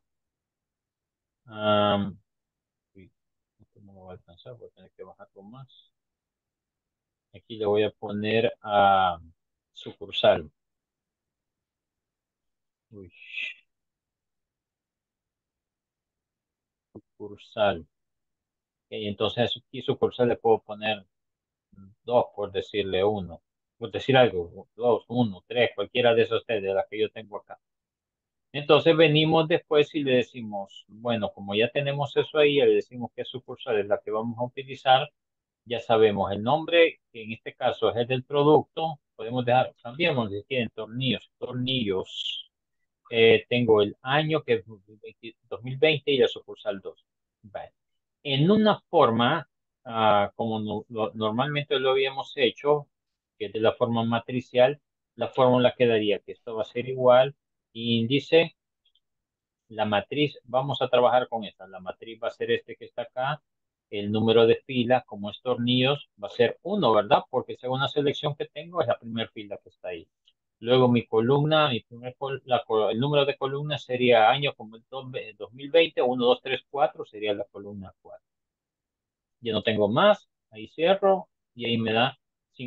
Uy, esto no me va a alcanzar, voy a tener que bajarlo más. Aquí le voy a poner a sucursal. Uy, sucursal. Ok, entonces aquí sucursal le puedo poner dos, por decirle uno. Por decir algo, dos, uno, tres, cualquiera de esos tres de las que yo tengo acá. Entonces venimos después y le decimos, bueno, como ya tenemos eso ahí, le decimos qué sucursal es la que vamos a utilizar. Ya sabemos el nombre, que en este caso es el del producto. Podemos dejar, cambiamos si quieren, tornillos, tornillos. Tengo el año que es 2020 y la sucursal 2. Vale. En una forma, como normalmente lo habíamos hecho, que es de la forma matricial, la fórmula quedaría que esto va a ser igual, índice, la matriz, vamos a trabajar con esta. La matriz va a ser este que está acá. El número de fila, como es tornillos, va a ser uno, ¿verdad? Porque según la selección que tengo, es la primera fila que está ahí. Luego mi columna, el número de columnas sería año como el 2020, 1, 2, 3, 4, sería la columna 4. Ya no tengo más, ahí cierro y ahí me da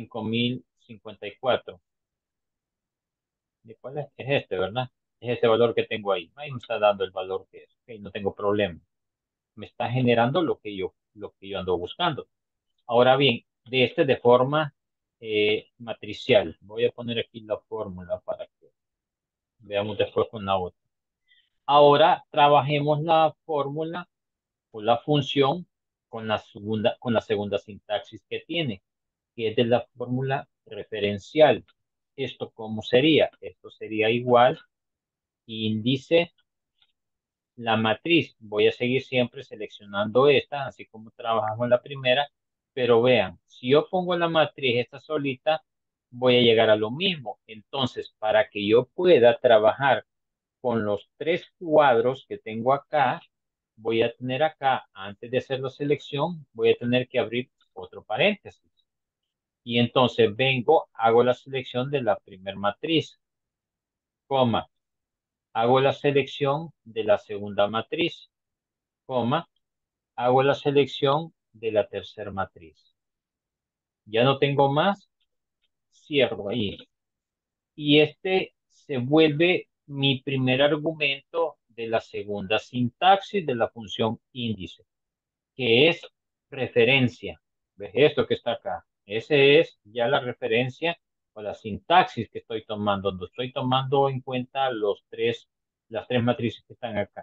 5054. ¿De cuál es? Es este, ¿verdad? Es este valor que tengo ahí. Ahí me está dando el valor que es. Ok, no tengo problema. Me está generando lo que yo ando buscando. Ahora bien, de forma matricial. Voy a poner aquí la fórmula para que veamos después con la otra. Ahora trabajemos la fórmula o la función con la segunda sintaxis que tiene, que es de la fórmula referencial. ¿Esto cómo sería? Esto sería igual índice la matriz. Voy a seguir siempre seleccionando esta, así como trabajamos en la primera, pero vean, si yo pongo la matriz esta solita, voy a llegar a lo mismo. Entonces, para que yo pueda trabajar con los tres cuadros que tengo acá, voy a tener acá, antes de hacer la selección, voy a tener que abrir otro paréntesis. Y entonces vengo, hago la selección de la primer matriz, coma, hago la selección de la segunda matriz, coma, hago la selección de la tercera matriz. Ya no tengo más, cierro ahí. Y este se vuelve mi primer argumento de la segunda sintaxis de la función índice, que es referencia. ¿Ves esto que está acá? Ese es ya la referencia o la sintaxis que estoy tomando. No estoy tomando en cuenta las tres matrices que están acá.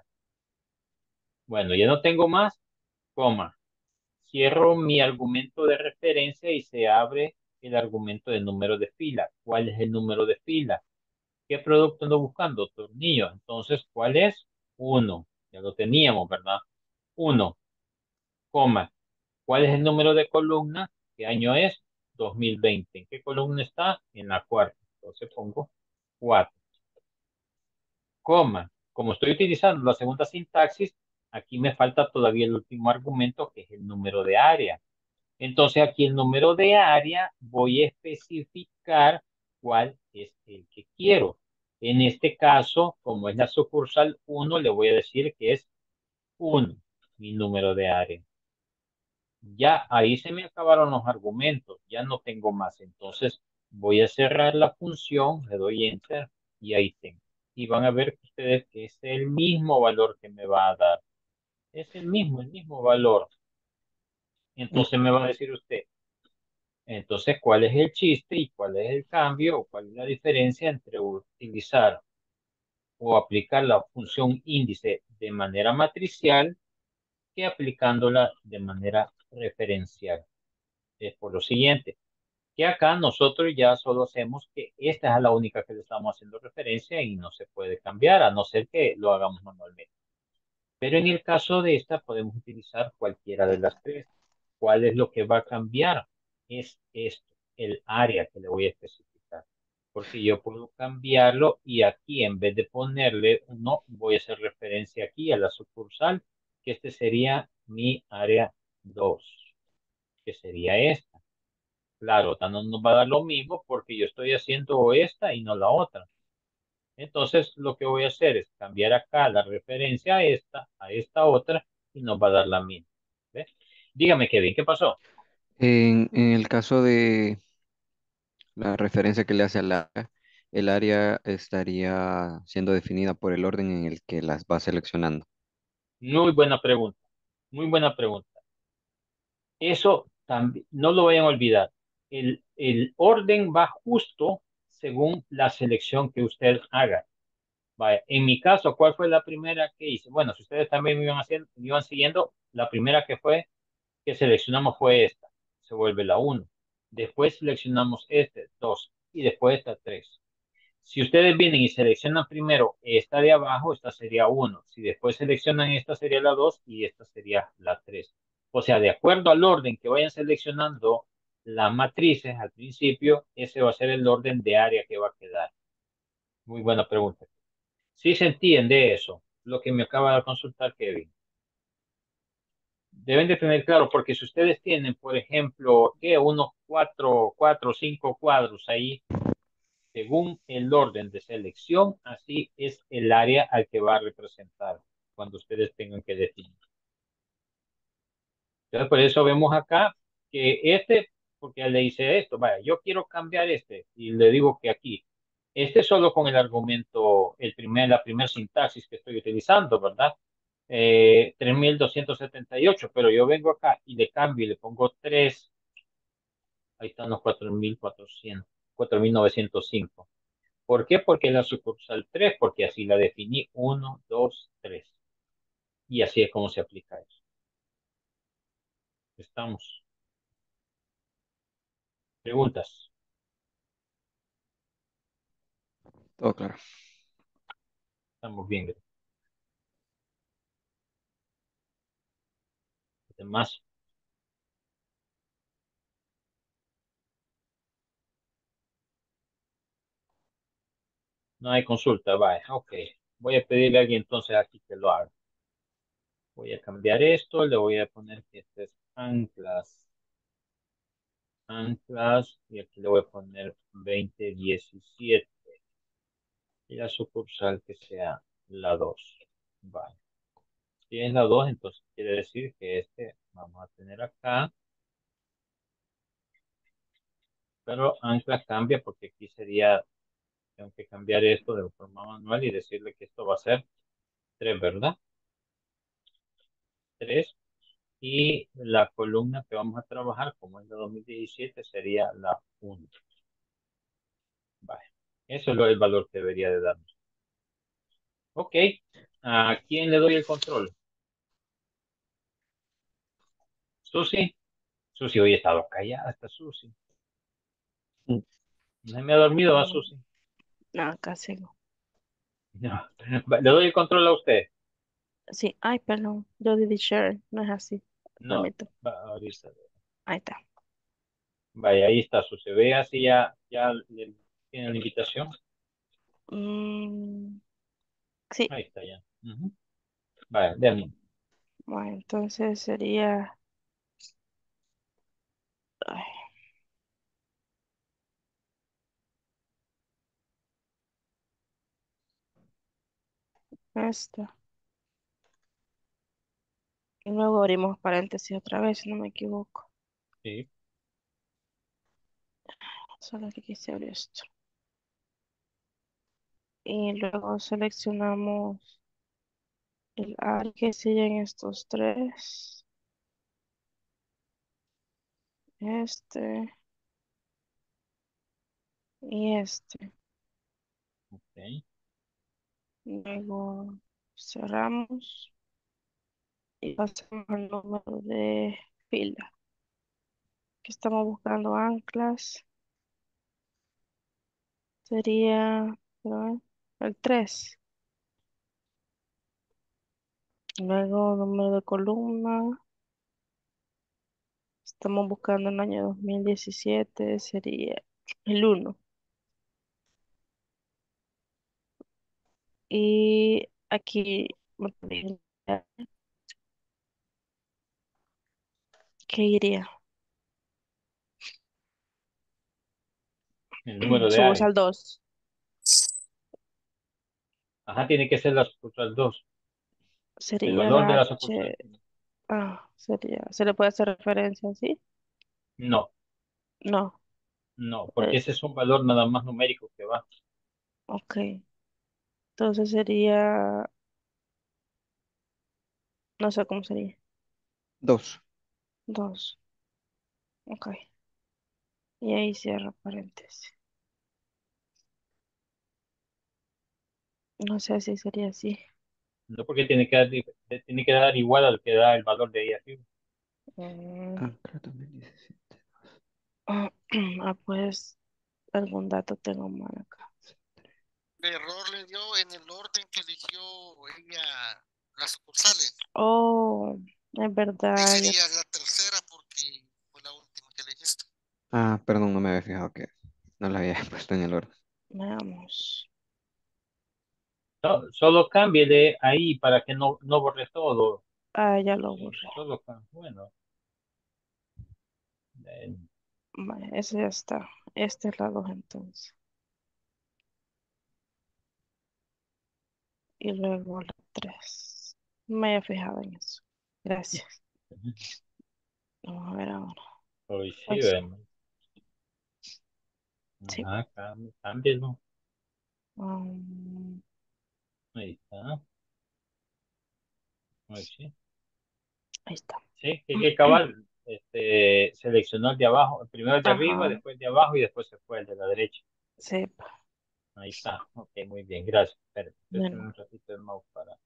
Bueno, ya no tengo más, coma. Cierro mi argumento de referencia y se abre el argumento de número de fila. ¿Cuál es el número de fila? ¿Qué producto ando buscando? Tornillo. Entonces, ¿cuál es? Uno. Ya lo teníamos, ¿verdad? Uno, coma. ¿Cuál es el número de columna? ¿Qué año es? 2020. ¿En qué columna está? En la cuarta. Entonces pongo 4, coma. Como estoy utilizando la segunda sintaxis, aquí me falta todavía el último argumento, que es el número de área. Entonces aquí el número de área voy a especificar cuál es el que quiero. En este caso, como es la sucursal 1, le voy a decir que es 1, mi número de área. Ya ahí se me acabaron los argumentos, ya no tengo más. Entonces voy a cerrar la función, le doy enter y ahí tengo. Y van a ver ustedes que es el mismo valor que me va a dar. Es el mismo valor. Mm, Entonces me va a decir usted, entonces, ¿cuál es el chiste y cuál es el cambio o cuál es la diferencia entre utilizar o aplicar la función índice de manera matricial que aplicándola de manera referencial? Es por lo siguiente, que acá nosotros ya solo hacemos que esta es la única que le estamos haciendo referencia y no se puede cambiar a no ser que lo hagamos manualmente. Pero en el caso de esta podemos utilizar cualquiera de las tres. ¿Cuál es lo que va a cambiar? Es esto, el área que le voy a especificar. Porque yo puedo cambiarlo y aquí en vez de ponerle uno, voy a hacer referencia aquí a la sucursal, que este sería mi área 2, que sería esta. Claro, esta no nos va a dar lo mismo porque yo estoy haciendo esta y no la otra. Entonces, lo que voy a hacer es cambiar acá la referencia a esta otra, y nos va a dar la misma. ¿Ve? Dígame, Kevin, ¿qué pasó? En el caso de la referencia que le hace al área, el área estaría siendo definida por el orden en el que las va seleccionando. Muy buena pregunta, muy buena pregunta. Eso también, no lo vayan a olvidar. El orden va justo según la selección que usted haga. Vaya, en mi caso, ¿cuál fue la primera que hice? Bueno, si ustedes también me iban haciendo, me iban siguiendo, la primera que seleccionamos fue esta. Se vuelve la uno. Después seleccionamos este, 2. Y después esta, 3. Si ustedes vienen y seleccionan primero esta de abajo, esta sería uno. Si después seleccionan esta, sería la 2 y esta sería la 3. O sea, de acuerdo al orden que vayan seleccionando las matrices al principio, ese va a ser el orden de área que va a quedar. Muy buena pregunta. Sí se entiende eso, lo que me acaba de consultar Kevin. Deben de tener claro, porque si ustedes tienen, por ejemplo, que unos cuatro, cinco cuadros ahí, según el orden de selección, así es el área al que va a representar cuando ustedes tengan que definir. Entonces, por eso vemos acá que porque le dice esto, vaya, yo quiero cambiar este, y le digo que aquí, este solo con el argumento, la primera sintaxis que estoy utilizando, ¿verdad? 3278, pero yo vengo acá y le cambio y le pongo 3. Ahí están los 4400, 4905. ¿Por qué? Porque la sucursal 3, porque así la definí, uno, 2, 3. Y así es como se aplica eso. Estamos. Preguntas. Todo claro. Estamos bien. Además, no hay consulta. Vaya, ok. Voy a pedirle a alguien entonces aquí que lo haga. Voy a cambiar esto, le voy a poner que este es anclas. Anclas, y aquí le voy a poner 2017. Y la sucursal que sea la 2. Vale. Si es la 2, entonces quiere decir que este vamos a tener acá. Pero ancla cambia porque aquí sería, tengo que cambiar esto de forma manual y decirle que esto va a ser 3, ¿verdad? 3. Y la columna que vamos a trabajar, como es la 2017, sería la 1. Vale. Eso es el valor que debería de darnos. Ok. ¿A quién le doy el control? Susi. Susi hoy ha estado callada, está Susi. Mm. No me ha dormido, ¿va, Mm, Susi? no, casi no. No. Le doy el control a usted. Sí, ay, perdón. Yo di share, no es así. No. Permito. Ahorita. Ahí está. Vaya, ahí está Susi. Ve así ya le tiene la invitación. Mm, sí, Ahí está ya. Ujú. Vaya, déjame. bueno, entonces sería ay, esta. Y luego abrimos paréntesis otra vez, si no me equivoco. Sí. Solo que quise abrir esto. Y luego seleccionamos el área que siguen estos tres. Este y este. Ok. Luego cerramos y pasamos al número de fila. Que estamos buscando anclas. Sería, quiero ver, el 3. Luego número de columna. Estamos buscando el año 2017. Sería el 1. Y aquí me pediría que iría. El número de Subimos área. al 2. Ajá, tiene que ser la sucursal 2. El Sería valor de la la H. sucursal. Sería. ¿Se le puede hacer referencia así? No, No. no, porque eh, ese es un valor nada más numérico que va. ok. Entonces sería. No sé cómo sería. 2. 2. Ok. Y ahí cierro paréntesis. No sé si sería así. No porque tiene que dar igual al que da el valor de ahí arriba. Mm, Ancla 2017. pues algún dato tengo mal acá. ¿Qué error le dio en el orden que eligió ella las sucursales? Oh, es Ahí verdad. sería la tercera porque fue la última que elegiste. Ah, perdón, no me había fijado que no la había puesto en el orden. Veamos. Solo cámbiele ahí para que no borre todo. Ya lo Sí, borré. bueno. eh, Vale, ese ya está. Este es la 2 entonces. Y luego la 3. Me he fijado en eso. Gracias. Vamos a ver ahora. Hoy sí, Pues, vemos. sí. Ajá, cámbielo. Um, Ahí está. Ahí sí. ahí está. Sí, que cabal. Seleccionó el de abajo, primero el de arriba, Ajá. después el de abajo y después se fue el de la derecha. Sí. Ahí está. Ok, muy bien, gracias. Espérate, préstame Bueno. un ratito el mouse para.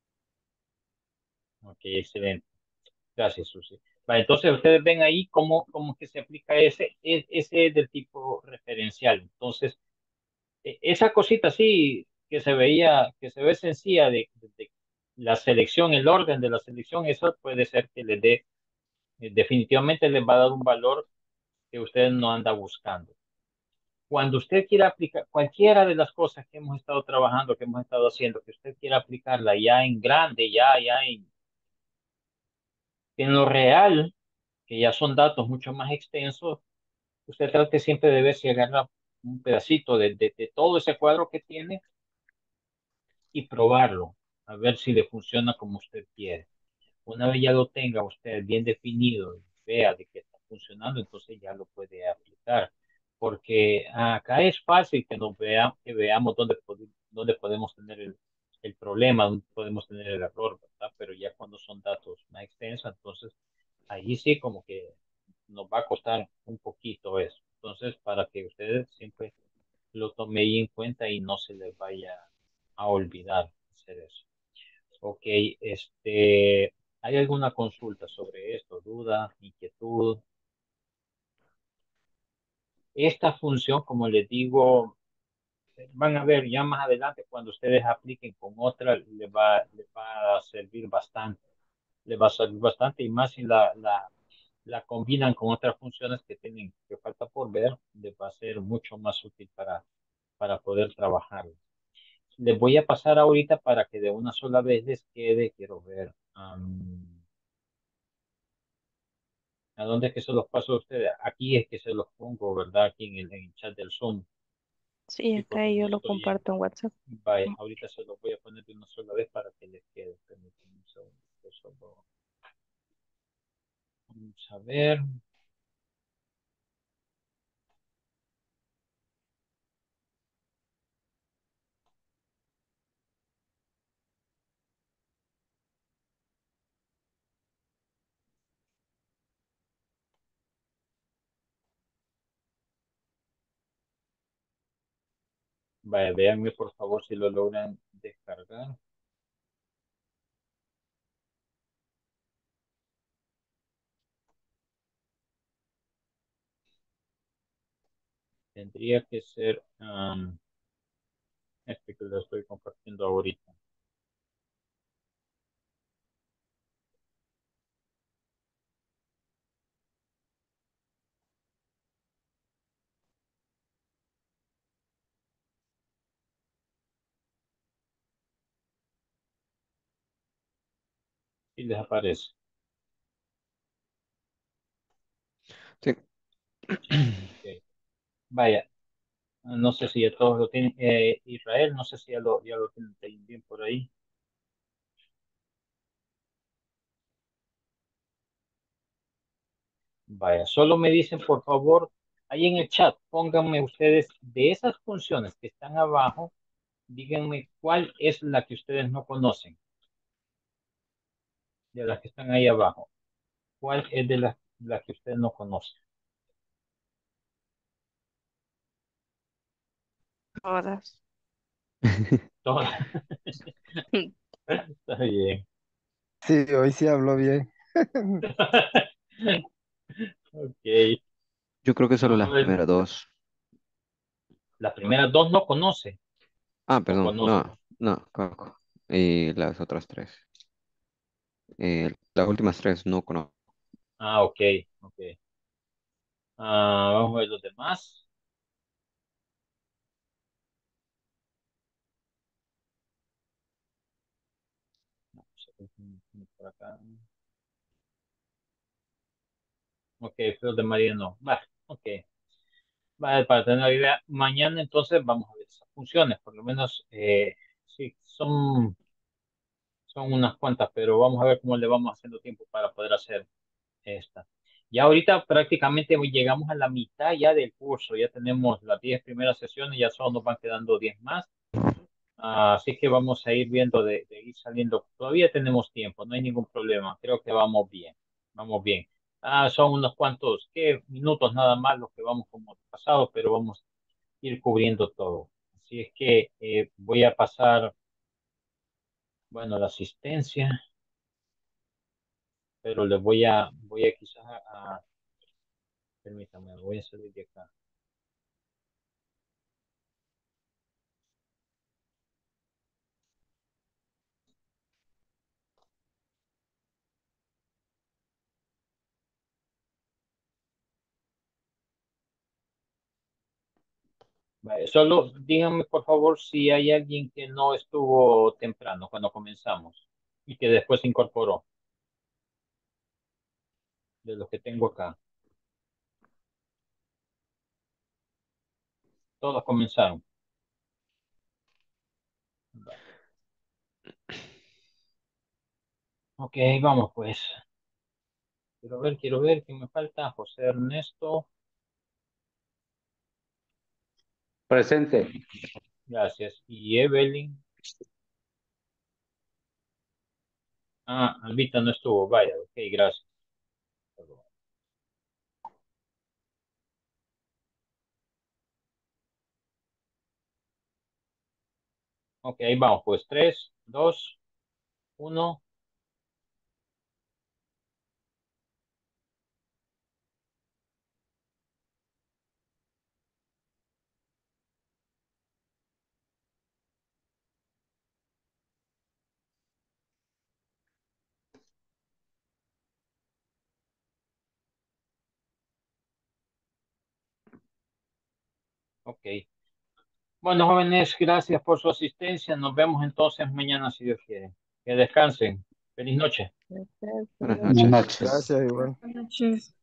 Ok, excelente. Gracias, Susi. Vale, entonces ustedes ven ahí cómo que se aplica ese es del tipo referencial. Entonces, esa cosita así que se veía, que se ve sencilla de la selección, el orden de la selección, eso puede ser que les dé, definitivamente les va a dar un valor que usted no anda buscando. Cuando usted quiera aplicar cualquiera de las cosas que hemos estado trabajando, que hemos estado haciendo, que usted quiera aplicarla ya en grande, ya En lo real, que ya son datos mucho más extensos, usted trate siempre de ver si agarra un pedacito de todo ese cuadro que tiene y probarlo, a ver si le funciona como usted quiere. Una vez ya lo tenga usted bien definido y vea de que está funcionando, entonces ya lo puede aplicar. Porque acá es fácil que que veamos dónde podemos tener el problema, dónde podemos tener el error, ¿verdad? Pero ya cuando son datos más extensos, entonces ahí sí como que nos va a costar un poquito eso. Entonces, para que ustedes siempre lo tome ahí en cuenta y no se les vaya a olvidar hacer eso. Ok, ¿hay alguna consulta sobre esto? ¿Duda? ¿Inquietud? Esta función, como les digo, van a ver ya más adelante cuando ustedes apliquen con otra, les va a servir bastante. Les va a servir bastante y más si la combinan con otras funciones que falta por ver, les va a ser mucho más útil para poder trabajar. Les voy a pasar ahorita para que de una sola vez les quede, quiero ver. ¿A dónde es que se los paso a ustedes? Aquí es que se los pongo, ¿verdad? Aquí en el chat del Zoom. Sí, Sí, acá porque no yo lo estoy en... comparto en WhatsApp. Vaya, ahorita se los voy a poner de una sola vez para que les quede. Permítanme un segundo. Vamos a ver. Vaya, véanme por favor si lo logran descargar. Tendría que ser este que lo estoy compartiendo ahorita. Y les aparece. Sí. Ok. Vaya, no sé si ya todos lo tienen. Israel, no sé si ya lo tienen bien por ahí. Vaya, solo me dicen, por favor, ahí en el chat, pónganme ustedes de esas funciones que están abajo, díganme cuál es la que ustedes no conocen, de las que están ahí abajo. ¿Cuál es de las que ustedes no conocen? Todas. Todas. Está bien. Sí, hoy sí habló bien. Ok. Yo creo que solo Vamos a las ver. primeras dos. Las primeras dos no conoce Ah, o perdón, conoce. no, no, Coco. Y las otras tres. Las últimas tres no conozco. Ah, ok, ok. Vamos a ver los demás. Vamos a ver por acá. Ok, pero de María no. Va, ok. Vale, para tener una idea, mañana entonces vamos a ver esas funciones, por lo menos sí, son unas cuantas, pero vamos a ver cómo le vamos haciendo tiempo para poder hacer esta. Ya ahorita prácticamente hoy llegamos a la mitad ya del curso, ya tenemos las 10 primeras sesiones, ya solo nos van quedando 10 más. Así que vamos a ir viendo de ir saliendo. Todavía tenemos tiempo, no hay ningún problema. Creo que vamos bien. Vamos bien. Son unos cuantos, ¿qué? Minutos nada más los que vamos como pasado, pero vamos a ir cubriendo todo. Así es que voy a pasar, bueno, la asistencia, pero le voy a quizás permítame, voy a salir de acá. Vale, solo díganme por favor si hay alguien que no estuvo temprano cuando comenzamos y que después se incorporó. de los que tengo acá. Todos comenzaron. Vale. Ok, vamos pues. Quiero ver quién me falta. José Ernesto. Presente. Gracias. Y Evelyn. Ah, Albita no estuvo. Vaya, ok, gracias. Ok, ahí vamos pues. 3, 2, 1. Ok. Bueno, jóvenes, gracias por su asistencia. Nos vemos entonces mañana si Dios quiere. Que descansen. Feliz noche. Buenas Buenas noches. noches. Gracias, igual. Buenas noches.